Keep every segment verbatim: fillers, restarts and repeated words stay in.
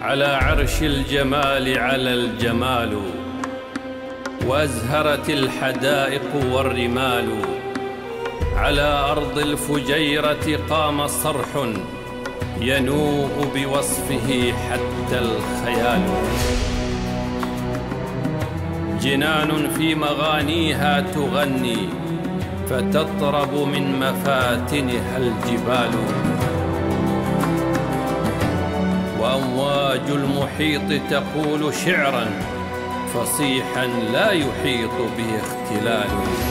على عرش الجمال على الجمال، وأزهرت الحدائق والرمال. على أرض الفجيرة قام صرح ينوء بوصفه حتى الخيال. جنان في مغانيها تغني فتطرب من مفاتنها الجبال. وأمواج المحيط تقول شعرا فصيحا لا يحيط به اختلال.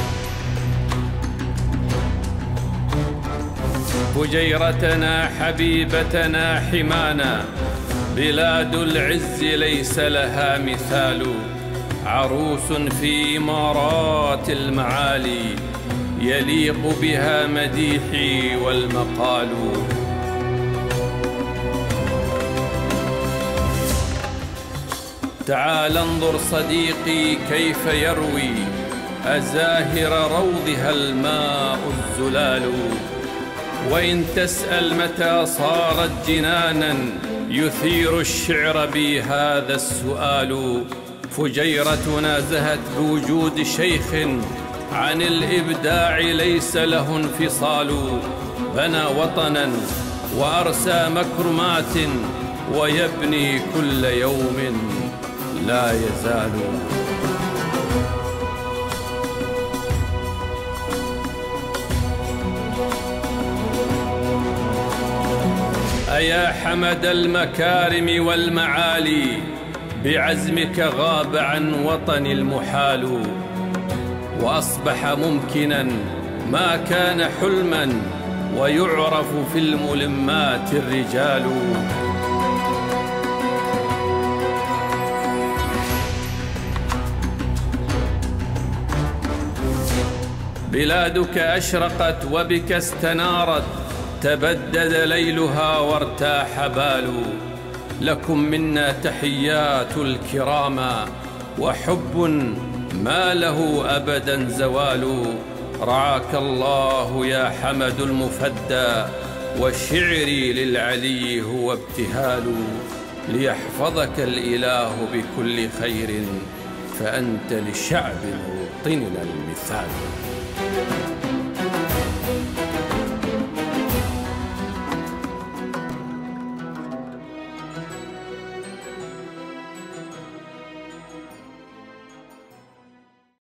فجيرتنا حبيبتنا حمانا، بلاد العز ليس لها مثال. عروس في إمارات المعالي يليق بها مديحي والمقال. تعال انظر صديقي كيف يروي أزاهر روضها الماء الزلال. وإن تسأل متى صارت جنانا يثير الشعر بي هذا السؤال. فجيرتنا زهت بوجود شيخ عن الإبداع ليس له انفصال. بنى وطنا وأرسى مكرمات ويبني كل يوم لا يزال. أيا حمد المكارم والمعالي، بعزمك غاب عن وطن المحال. وأصبح ممكنا ما كان حلما، ويعرف في الملمات الرجال. بلادك أشرقت وبك استنارت، تبدد ليلها وارتاح بال. لكم منا تحيات الكراما، وحب ما له أبدا زوال. رعاك الله يا حمد المفدى، وشعري للعلي هو ابتهال. ليحفظك الإله بكل خير، فأنت لشعب موطننا المثال.